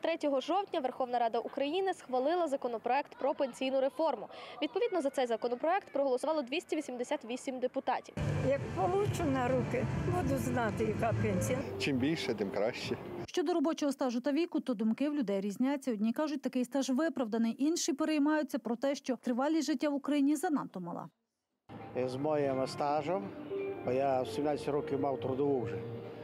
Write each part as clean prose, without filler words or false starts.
3 жовтня Верховна Рада України схвалила законопроект про пенсійну реформу. Відповідно, за цей законопроект проголосувало 288 депутатів. Як получу на руки, буду знати, яка пенсія. Чим більше, тим краще. Щодо робочого стажу та віку, то думки в людей різняться. Одні кажуть, такий стаж виправданий, інші переймаються про те, що тривалість життя в Україні занадто мала. З моїм стажем, бо я в 17 років мав трудову вже,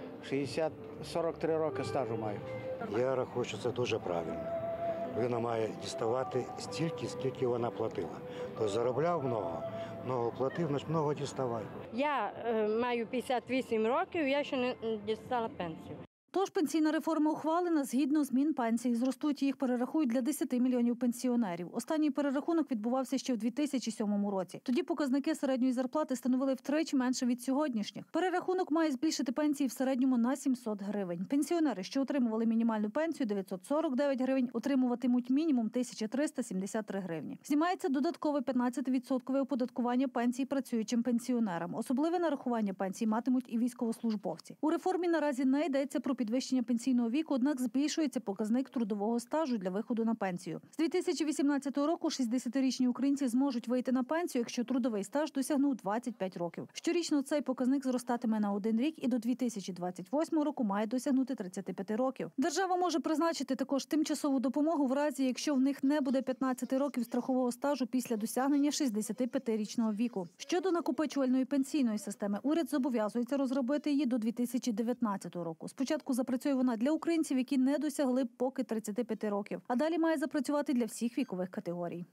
43 роки стажу маю. Я рахую, що це дуже правильно. Людина має діставати стільки, скільки вона платила. Тобто заробляв много платив, значить много діставай. Я маю 58 років, я ще не дістала пенсію. Тож пенсійна реформа ухвалена, згідно змін пенсій. Зростуть їх перерахують для 10 мільйонів пенсіонерів. Останній перерахунок відбувався ще в 2007 році. Тоді показники середньої зарплати становили втричі менше від сьогоднішніх. Перерахунок має збільшити пенсії в середньому на 700 гривень. Пенсіонери, що отримували мінімальну пенсію 949 гривень, отримуватимуть мінімум 1373 гривні. Знімається додаткове 15% оподаткування пенсій працюючим пенсіонерам. Особливе нарахування пенсій матимуть і військовослужбовці. У реформі наразі не йдеться про підвищення пенсійного віку, однак збільшується показник трудового стажу для виходу на пенсію. З 2018 року 60-річні українці зможуть вийти на пенсію, якщо трудовий стаж досягнув 25 років. Щорічно цей показник зростатиме на 1 рік і до 2028 року має досягнути 35 років. Держава може призначити також тимчасову допомогу в разі, якщо в них не буде 15 років страхового стажу після досягнення 65-річного віку. Щодо накопичувальної пенсійної системи, уряд зобов'язується розробити її до 2019 року. Спочатку запрацює вона для українців, які не досягли поки 35 років, а далі має запрацювати для всіх вікових категорій.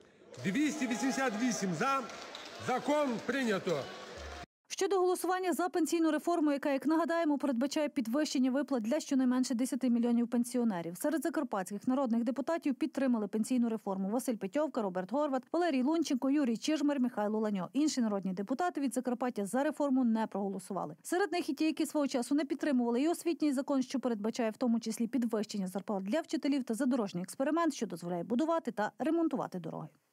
288 за. Закон прийнято. Щодо голосування за пенсійну реформу, яка, як нагадаємо, передбачає підвищення виплат для щонайменше 10 мільйонів пенсіонерів. Серед закарпатських народних депутатів підтримали пенсійну реформу Василь Петьовка, Роберт Горват, Валерій Лунченко, Юрій Чижмар, Михайло Ланьо. Інші народні депутати від Закарпаття за реформу не проголосували. Серед них і ті, які свого часу не підтримували і освітній закон, що передбачає в тому числі підвищення зарплат для вчителів, та задорожній експеримент, що дозволяє будувати та ремонтувати дороги.